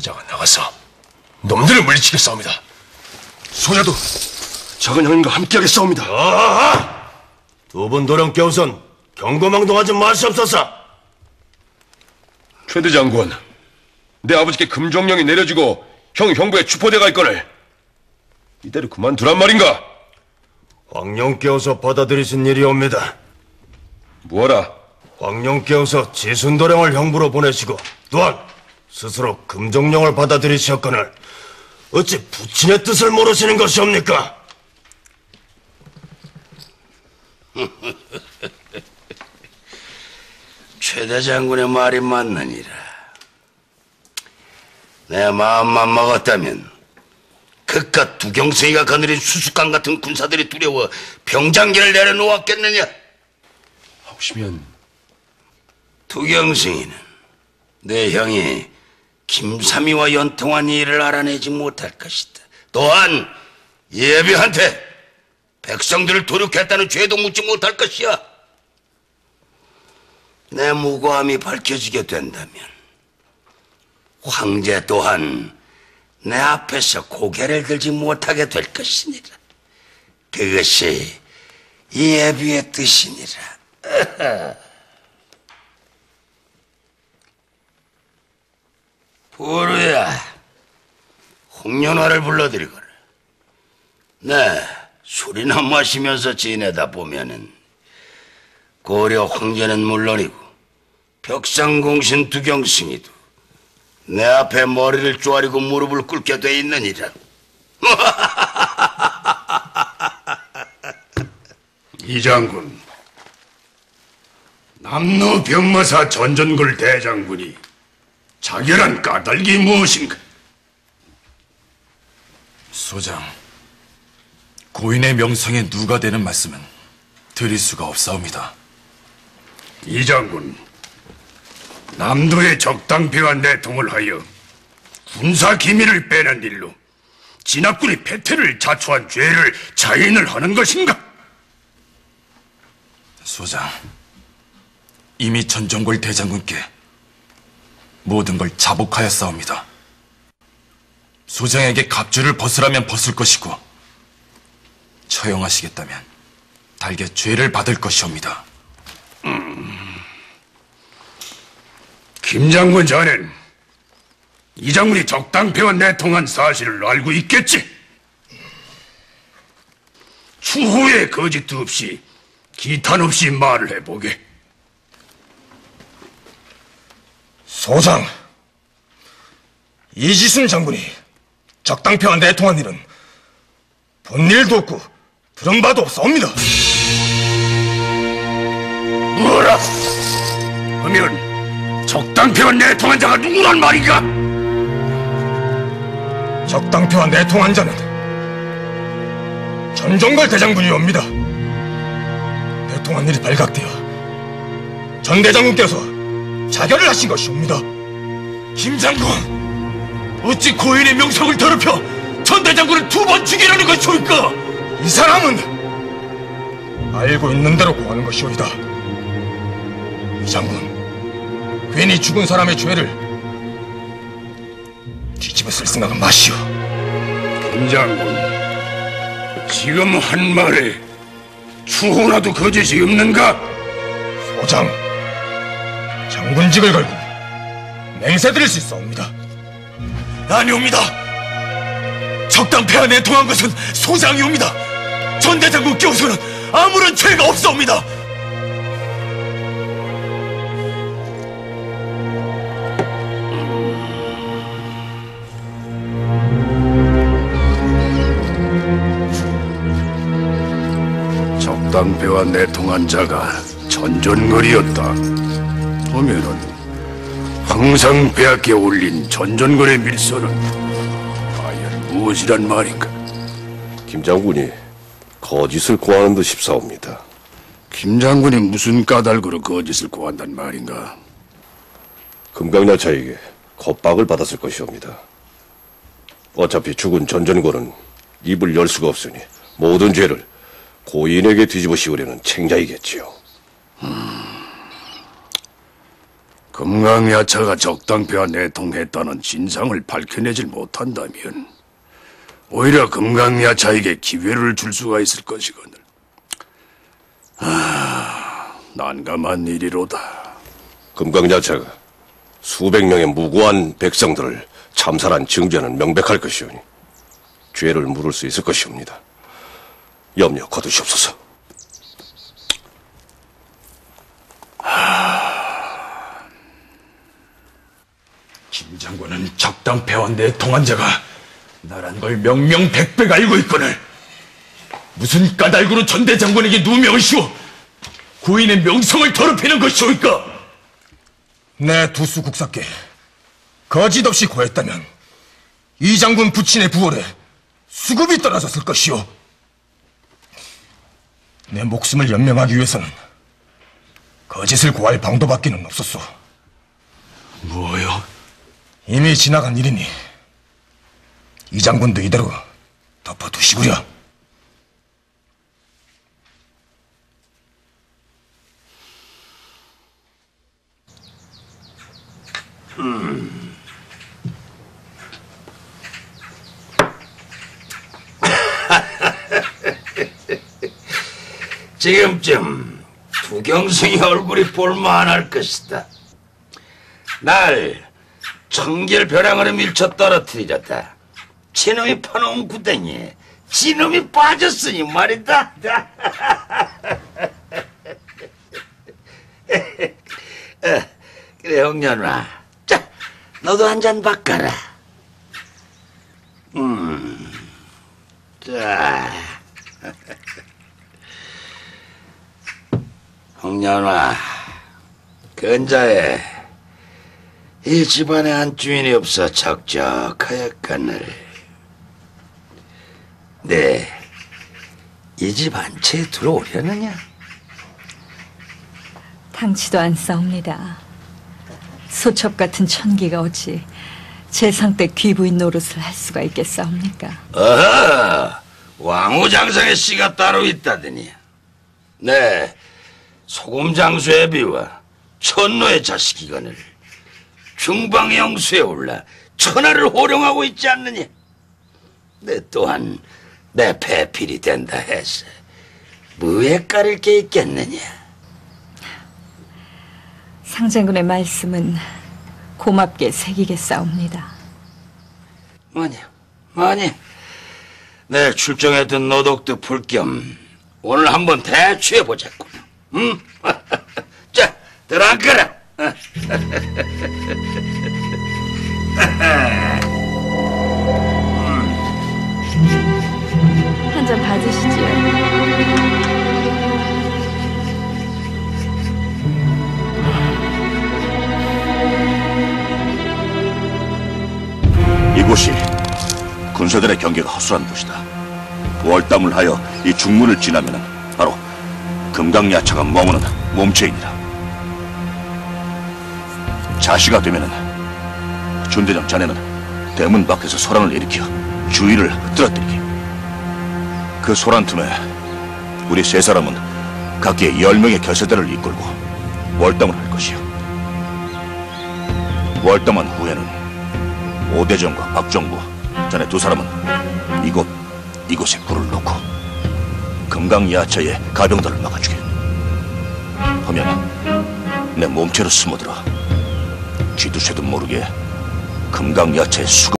자가 나가서 놈들을 물리치겠사옵니다. 소자도 작은 형님과 함께하겠사옵니다. 아하! 두 분 도령께 우선 경고망동하지 마시옵소서. 최대 장군, 내 아버지께 금종령이 내려지고 형부의 추포대가 있거늘 이대로 그만두란 말인가? 황룡께서 받아들이신 일이옵니다. 뭐하라? 황룡께서 지순도령을 형부로 보내시고 또한 스스로 금종령을 받아들이셨거늘 어찌 부친의 뜻을 모르시는 것이옵니까? 최대 장군의 말이 맞느니라. 내 마음만 먹었다면 그깟 두경승이가 거느린 수수깡 같은 군사들이 두려워 병장기를 내려놓았겠느냐? 하시면 두경승이는 내 형이 김삼이와 연통한 일을 알아내지 못할 것이다. 또한 예비한테 백성들을 도륙했다는 죄도 묻지 못할 것이야. 내 무고함이 밝혀지게 된다면 황제 또한 내 앞에서 고개를 들지 못하게 될 것이니라. 그것이 예비의 뜻이니라. 보루야, 홍련화를 불러들이거라. 네, 술이나 마시면서 지내다 보면은 고려 황제는 물론이고 벽상공신 두경승이도 내 앞에 머리를 쪼아리고 무릎을 꿇게 돼 있느니라. 이 장군, 남로 병마사 전전굴 대장군이 자결한 까닭이 무엇인가? 소장, 고인의 명성에 누가 되는 말씀은 드릴 수가 없사옵니다. 이 장군, 남도의 적당패와 내통을 하여 군사 기밀을 빼는 일로 진압군이 패퇴를 자초한 죄를 자인을 하는 것인가? 소장, 이미 전전골 대장군께 모든 걸 자복하였사옵니다. 소장에게 갑주를 벗으라면 벗을 것이고 처형하시겠다면 달게 죄를 받을 것이옵니다. 김 장군 자넨 이 장군이 적당패와 내통한 사실을 알고 있겠지? 추후에 거짓도 없이 기탄 없이 말을 해보게. 소장, 이지순 장군이 적당패와 내통한 일은 본 일도 없고 들은 바도 없사옵니다. 뭐라? 하면 적당패와 내통한 자가 누구란 말인가? 적당패와 내통한 자는 전종걸 대장군이옵니다. 내통한 일이 발각되어 전 대장군께서 자결을 하신 것이옵니다. 김 장군, 어찌 고인의 명성을 더럽혀 전 대장군을 2번 죽이려는 것이오니까? 이 사람은 알고 있는 대로 고하는 것이오이다. 이 장군, 괜히 죽은 사람의 죄를 뒤집어 쓸 생각은 마시오. 김 장군, 지금 한 말에 추호라도 거짓이 없는가? 소장, 장군직을 걸고 맹세드릴 수 있사옵니다. 아니옵니다. 적당패와 내통한 것은 소장이옵니다. 전 대장군께서는 아무런 죄가 없사옵니다. 적당패와 내통한 자가 전전거리였다. 보면은 항상 빼앗겨 올린 전전거래 밀서는 과연 무엇이란 말인가? 김 장군이 거짓을 고하는 듯 싶사옵니다. 김 장군이 무슨 까닭으로 거짓을 고한단 말인가? 금강야차에게 겁박을 받았을 것이옵니다. 어차피 죽은 전전골은 입을 열 수가 없으니 모든 죄를 고인에게 뒤집어 씌우려는 책략이겠지요. 금강야차가 적당패와 내통했다는 진상을 밝혀내질 못한다면 오히려 금강야차에게 기회를 줄 수가 있을 것이거늘. 난감한 일이로다. 금강야차가 수백 명의 무고한 백성들을 참살한 증거는 명백할 것이오니 죄를 물을 수 있을 것이옵니다. 염려 거두시옵소서. 김 장군은 적당패와 내통한 자가 나란 걸 명명백백 알고 있거늘 무슨 까닭으로 전대 장군에게 누명을 씌워 고인의 명성을 더럽히는 것이오니까? 내 두수 국사께 거짓 없이 고했다면 이 장군 부친의 부월에 수급이 떨어졌을 것이오. 내 목숨을 연명하기 위해서는 거짓을 고할 방도밖에는 없었소. 뭐요? 이미 지나간 일이니 이 장군도 이대로 덮어두시구려. 지금쯤 두경승의 얼굴이 볼만할 것이다. 날 청결벼랑으로 밀쳐 떨어뜨리렸다. 지놈이 파놓은 구덩이에 지놈이 빠졌으니 말이다. 그래, 홍년아. 자, 너도 한 잔 바꿔라. 자. 홍년아, 근자에 이 집안에 한 주인이 없어 적적하였거늘. 네, 이 집 안채에 들어오려느냐? 당치도 않사옵니다. 소첩 같은 천기가 어찌 재상 때 귀부인 노릇을 할 수가 있겠사옵니까? 어허, 왕후장성의 씨가 따로 있다더니. 네, 소금장수의 비와 천노의 자식이거늘 중방영수에 올라 천하를 호령하고 있지 않느냐? 내 또한 내 배필이 된다 해서 뭐에 까릴 게 있겠느냐? 상장군의 말씀은 고맙게 새기겠사옵니다. 뭐니? 내 출정했던 노독도 풀 겸 오늘 한번 대취해보자꾸나. 응? 자, 들어앉거라. 한 잔 받으시지요. 이곳이 군사들의 경계가 허술한 곳이다. 월담을 하여 이 중문을 지나면 바로 금강야차가 머무는 몸체이니라. 자시가 되면은 준대장 자네는 대문 밖에서 소란을 일으켜 주의를 흐트러뜨리게. 그 소란 틈에 우리 세 사람은 각기 10명의 결사대를 이끌고 월담을 할 것이요. 월담한 후에는 오대정과 박정부 자네 두 사람은 이곳에 불을 놓고 금강야차의 가병들을 막아주게. 하면 내 몸체로 숨어들어 쥐도 새도 모르게 금강야차의 수급